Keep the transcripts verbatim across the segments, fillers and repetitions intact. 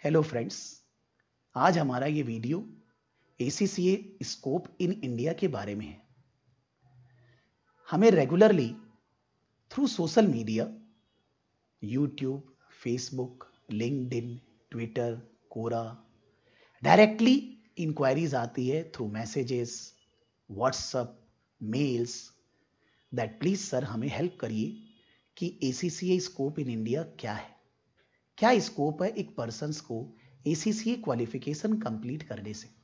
Hello friends, आज हमारा ये video A C C A scope in India के बारे में है। हमें regularly through social media YouTube, Facebook, LinkedIn, Twitter, Quora directly inquiries आती है through messages, WhatsApp, mails that please sir हमें हेल्प करिए कि ए C C A scope in India क्या है, क्या स्कोप है एक पर्सन्स को ए सी सी ए क्वालिफिकेशन कंप्लीट करने से।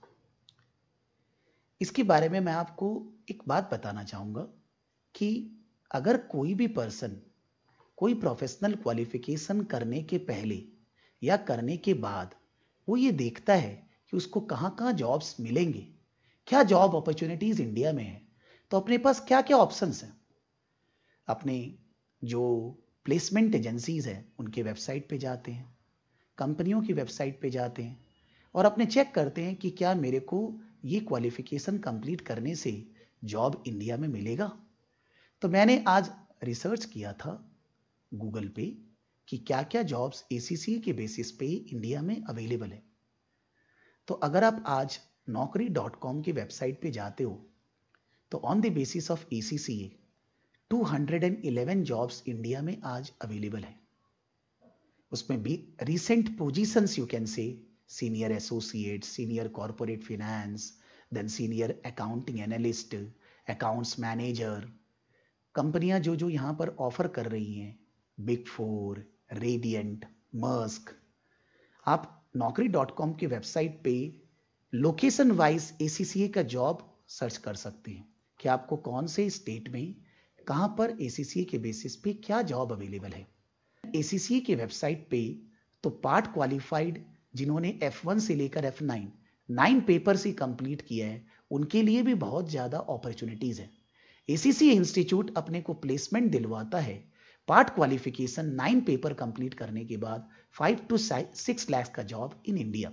इसके बारे में मैं आपको एक बात बताना चाहूंगा कि अगर कोई भी पर्सन कोई प्रोफेशनल क्वालिफिकेशन करने के पहले या करने के बाद वो ये देखता है कि उसको कहाँ कहाँ जॉब्स मिलेंगे, क्या जॉब अपॉर्चुनिटीज इंडिया में है, तो अपने पास क्या क्या ऑप्शंस हैं। अपने जो प्लेसमेंट एजेंसीज हैं उनके वेबसाइट पे जाते हैं, कंपनियों की वेबसाइट पे जाते हैं और अपने चेक करते हैं कि क्या मेरे को ये क्वालिफिकेशन कंप्लीट करने से जॉब इंडिया में मिलेगा। तो मैंने आज रिसर्च किया था गूगल पे कि क्या क्या जॉब्स ए सी सी ए के बेसिस पे इंडिया में अवेलेबल है। तो अगर आप आज नौकरी डॉट कॉम की वेबसाइट पे जाते हो तो on the basis of A C C A दो सौ ग्यारह जॉब्स इंडिया में आज अवेलेबल है। उसमें भी recent positions you can say senior associate, senior corporate finance, then senior accounting analyst, accounts manager. कंपनियां जो जो यहां पर ऑफर कर रही हैं, बिग फोर, रेडियंट, मर्स्क। आप नौकरी डॉट कॉम की वेबसाइट पे location wise A C C A का जॉब सर्च कर सकते हैं कि आपको कौन से स्टेट में कहां पर ए सी सी ए के बेसिस पे क्या जॉब अवेलेबल है। ए सी सी ए के वेबसाइट पे तो पार्ट क्वालिफाइड जिन्होंने एफ वन से लेकर एफ नाइन नाइन पेपर्स ही कंप्लीट किया है उनके लिए भी बहुत ज्यादा अपॉर्चुनिटीज है। ए सी सी ए इंस्टीट्यूट अपने को प्लेसमेंट दिलवाता है part qualification nine paper complete करने के बाद फाइव टू सिक्स लाख का जॉब इन इंडिया।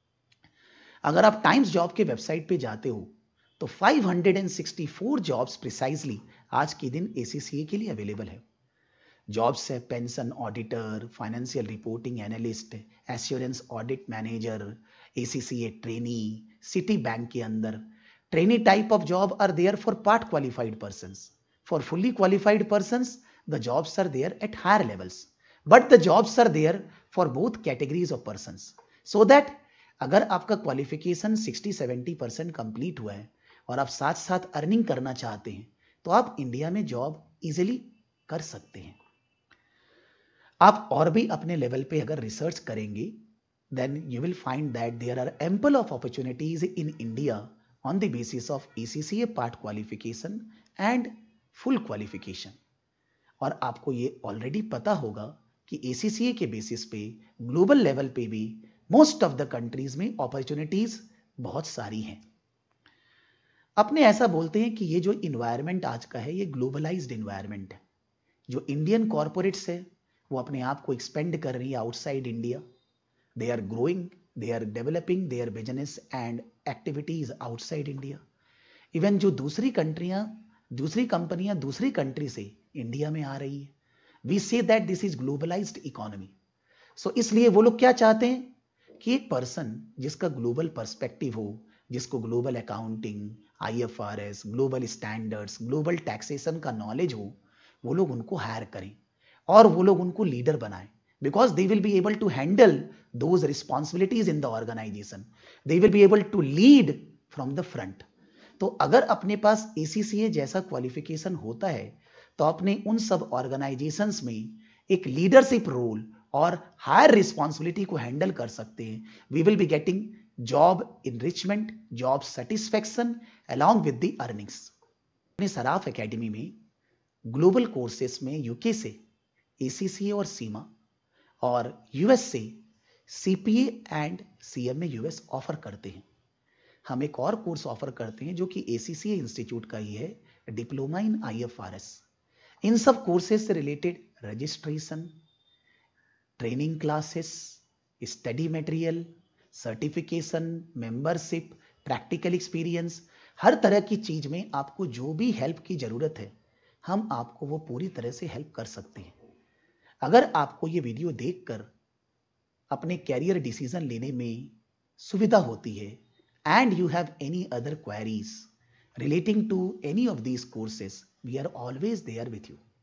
अगर आप टाइम्स जॉब के वेबसाइट पे जाते हो तो five hundred sixty four jobs precisely आज के दिन ए सी सी ए के लिए अवेलेबल है। जॉब्स है pension auditor, financial reporting analyst, assurance audit manager, A C C A trainee, Citibank के अंदर trainee type of job are there for part qualified persons. For fully qualified persons the jobs are there at higher levels, but the jobs are there for both categories of persons. So that अगर आपका qualification sixty seventy percent complete हुआ है और आप साथ साथ earning करना चाहते हैं तो आप इंडिया में जॉब इजिली कर सकते हैं। आप और भी अपने लेवल पे अगर रिसर्च करेंगे then you will find that there are ample of opportunities in India on the basis of A C C A part qualification and full qualification. और आपको ये ऑलरेडी पता होगा कि ए सी सी ए के बेसिस पे ग्लोबल लेवल पे भी मोस्ट ऑफ द कंट्रीज में अपॉर्चुनिटीज बहुत सारी हैं। अपने ऐसा बोलते हैं कि ये जो इन्वायरमेंट आज का है ये ग्लोबलाइज्ड इन्वायरमेंट है। जो इंडियन कॉर्पोरेट्स है वो अपने आप को एक्सपेंड कर रही है outside India. They are growing, they are developing their business and activities outside India. Even जो दूसरी कंट्रियां, दूसरी कंपनियां दूसरी कंट्री से इंडिया में आ रही है। We say that this is globalized economy. So इसलिए वो लोग क्या चाहते हैं कि एक पर्सन जिसका ग्लोबल पर्सपेक्टिव हो, जिसको global accounting, I F R S, global standards, global taxation का नॉलेज हो, वो लोग उनको हायर करें और वो लोग उनको लीडर बनाएं। Because they will be able to handle those responsibilities in the organisation, they will be able to lead from the front. तो अगर अपने पास ए सी सी ए जैसा क्वालिफिकेशन होता है तो अपने उन सब ऑर्गेनाइजेशंस में एक लीडरशिप रोल और हायर रिस्पॉन्सिबिलिटी को हैंडल कर सकते हैं। We will be getting job enrichment, job satisfaction along with the earnings. अपने सराफ एकेडमी में ग्लोबल कोर्सेस में यूके से ए सी सी ए और सीमा और यूएस से C P A and C M A U S offer करते हैं। हम एक और कोर्स ऑफर करते हैं जो कि ए सी सी ए इंस्टीट्यूट का ही है, diploma in I F R S. इन सब कोर्सेज से related registration, training classes, study material, certification, membership, practical experience, हर तरह की चीज में आपको जो भी हेल्प की जरूरत है हम आपको वो पूरी तरह से हेल्प कर सकते हैं। अगर आपको ये वीडियो देखकर अपने कैरियर डिसीजन लेने में सुविधा होती है, and you have any other queries relating to any of these courses, we are always there with you.